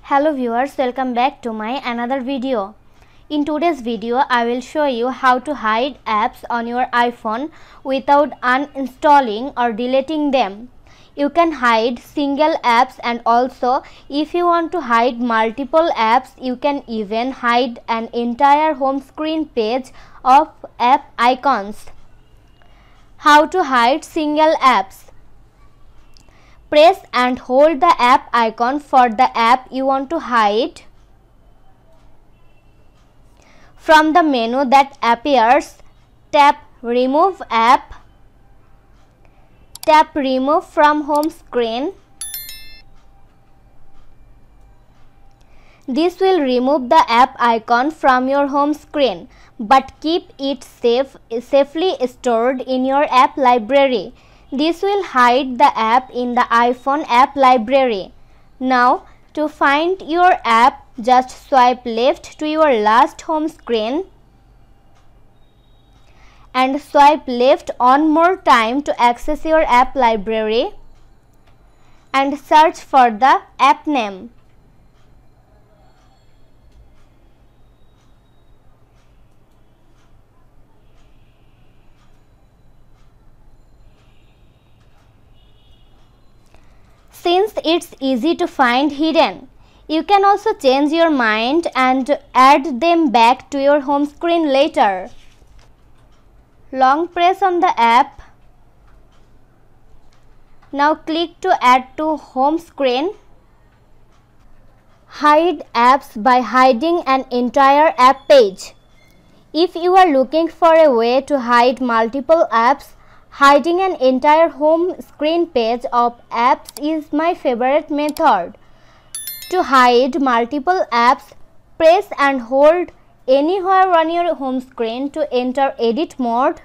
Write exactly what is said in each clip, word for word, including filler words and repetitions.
Hello viewers, welcome back to my another video. In today's video, I will show you how to hide apps on your iPhone without uninstalling or deleting them. You can hide single apps, and also if you want to hide multiple apps, you can even hide an entire home screen page of app icons. How to hide single apps? Press and hold the app icon for the app you want to hide. From the menu that appears, tap Remove App. Tap Remove from home screen. This will remove the app icon from your home screen, but keep it safe, safely stored in your app library. This will hide the app in the iPhone app library. Now, to find your app, just swipe left to your last home screen and swipe left one more time to access your app library and search for the app name. Since it's easy to find hidden, you can also change your mind and add them back to your home screen later. Long press on the app. Now click to add to home screen. Hide apps by hiding an entire app page. If you are looking for a way to hide multiple apps, hiding an entire home screen page of apps is my favorite method. To hide multiple apps, press and hold anywhere on your home screen to enter edit mode.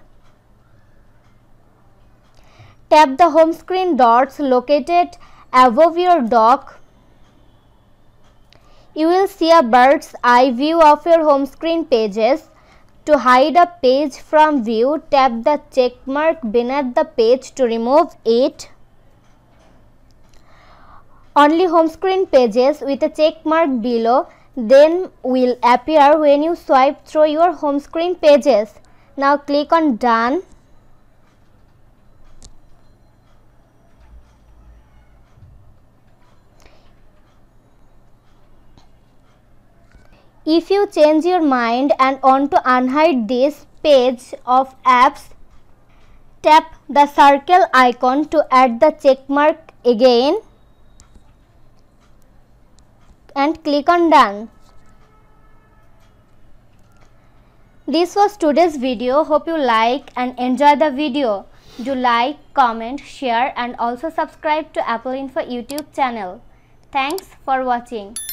Tap the home screen dots located above your dock. You will see a bird's eye view of your home screen pages. To hide a page from view, tap the check mark beneath the page to remove it. Only home screen pages with a check mark below then will appear when you swipe through your home screen pages. Now click on Done. If you change your mind and want to unhide this page of apps, tap the circle icon to add the check mark again and click on Done. This was today's video. Hope you like and enjoy the video. Do like, comment, share and also subscribe to Apple Info YouTube channel. Thanks for watching.